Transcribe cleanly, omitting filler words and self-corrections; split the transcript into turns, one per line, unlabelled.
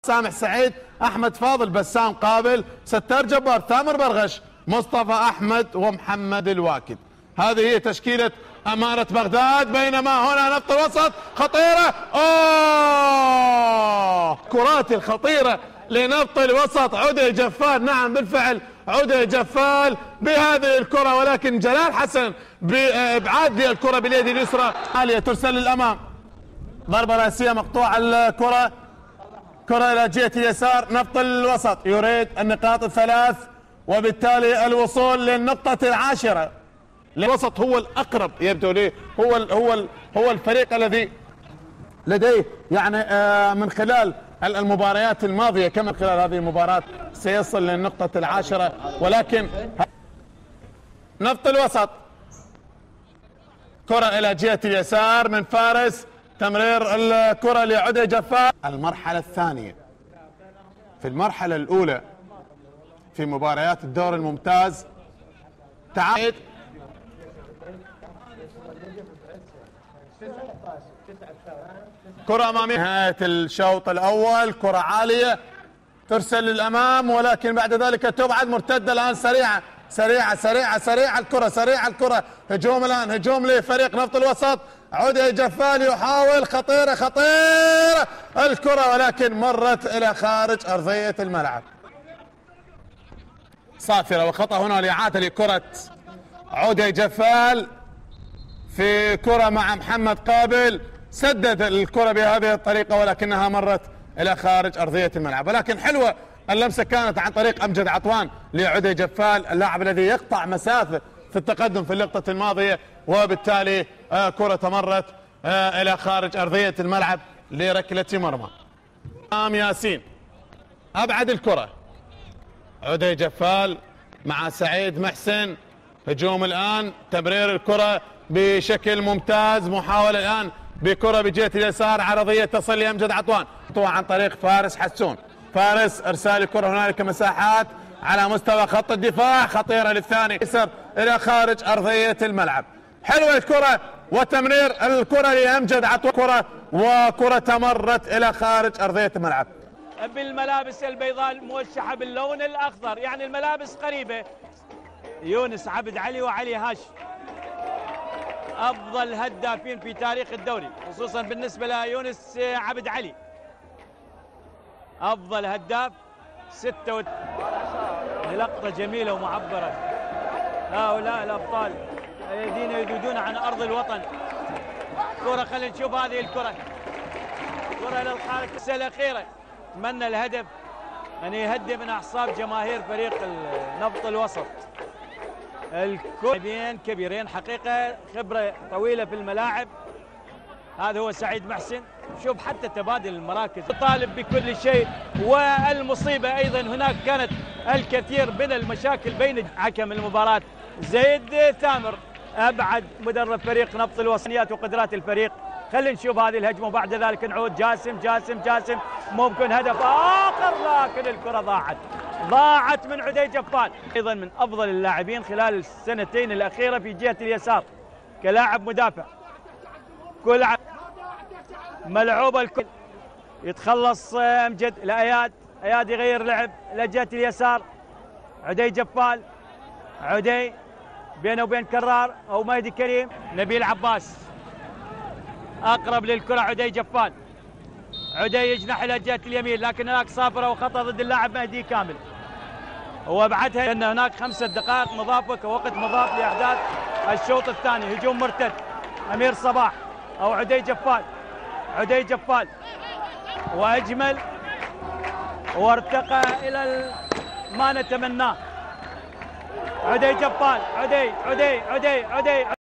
سامح سعيد، احمد فاضل، بسام قابل، ستار جبار، ثامر برغش، مصطفى احمد، ومحمد الواكد. هذه هي تشكيلة أمانة بغداد. بينما هنا نفط الوسط خطيرة، كرات الخطيرة لنفط الوسط. عدي جفال، نعم بالفعل عدي جفال بهذه الكرة، ولكن جلال حسن بإبعاد الكرة باليد اليسرى عالية ترسل للأمام. ضربة رأسية مقطوعة الكرة، كرة إلى جهة اليسار. نفط الوسط يريد النقاط الثلاث وبالتالي الوصول للنقطة العاشرة. الوسط هو الأقرب يبدو لي، هو الفريق الذي لديه يعني من خلال المباريات الماضية كما خلال هذه المباراة سيصل للنقطة العاشرة. ولكن نفط الوسط كرة إلى جهة اليسار من فارس، تمرير الكرة لعدي جفار. المرحلة الثانية في المرحلة الأولى في مباريات الدور الممتاز تعايد كرة أمامية. نهاية الشوط الأول، كرة عالية ترسل للأمام، ولكن بعد ذلك تبعد. مرتدة الآن سريعة سريعة سريعة سريعة الكرة، سريعة الكرة. هجوم الآن، هجوم لفريق نفط الوسط. عدي جفال يحاول، خطيرة خطيرة الكرة، ولكن مرت إلى خارج أرضية الملعب. صافرة وخطأ هنا لإعادة لكرة عدي جفال في كرة مع محمد قابل. سدد الكرة بهذه الطريقة ولكنها مرت إلى خارج أرضية الملعب. ولكن حلوة اللمسة كانت عن طريق أمجد عطوان لعدي جفال، اللاعب الذي يقطع مسافة في التقدم في اللقطة الماضية، وبالتالي كرة مرت إلى خارج أرضية الملعب لركلة مرمى. ياسين أبعد الكرة، عدي جفال مع سعيد محسن. هجوم الآن، تمرير الكرة بشكل ممتاز. محاولة الآن بكرة بجهة اليسار عرضية تصل لأمجد عطوان عن طريق فارس حسون. فارس إرسال الكرة، هنالك مساحات على مستوى خط الدفاع، خطيرة للثاني يسر إلى خارج أرضية الملعب. حلوة الكرة وتمرير الكرة لأمجد عطوان، كرة وكرة تمرت إلى خارج أرضية الملعب.
بالملابس البيضاء الموشحة باللون الأخضر، يعني الملابس قريبة. يونس عبد علي وعلي هاش أفضل هدافين في تاريخ الدوري، خصوصا بالنسبة ليونس عبد علي أفضل هداف. 6 لقطة جميلة ومعبرة. هؤلاء الأبطال الذين يذودون عن أرض الوطن. كرة، خلينا نشوف هذه الكرة، كرة للخارج. السنة الأخيرة أتمنى الهدف أن يهدي من أعصاب جماهير فريق نفط الوسط. الكرة كبيرين حقيقة، خبرة طويلة في الملاعب. هذا هو سعيد محسن. شوف حتى تبادل المراكز، طالب بكل شيء. والمصيبة أيضا هناك كانت الكثير من المشاكل بين حكم المباراة زيد ثامر، أبعد مدرب فريق نفط الوسط وقدرات الفريق. خلينا نشوف هذه الهجمة وبعد ذلك نعود. جاسم جاسم جاسم، ممكن هدف آخر، لكن الكرة ضاعت من عدي جفال. أيضا من أفضل اللاعبين خلال السنتين الأخيرة في جهة اليسار كلاعب مدافع. كل ملعوبة الكل، يتخلص أمجد لأياد، أياد يغير لعب لجهة اليسار. عدي جفال، عدي بينه وبين كرار أو مهدي كريم. نبيل عباس أقرب للكرة، عدي جفال. عدي يجنح إلى جهة اليمين، لكن هناك صافرة وخطأ ضد اللاعب مهدي كامل، وابعدها لأن هناك 5 دقائق مضافة كوقت مضاف لأحداث الشوط الثاني. هجوم مرتد، أمير صباح أو عدي جفال. عدي جفال وأجمل وارتقى إلى ما نتمناه. عدي جفال، عدي عدي عدي عدي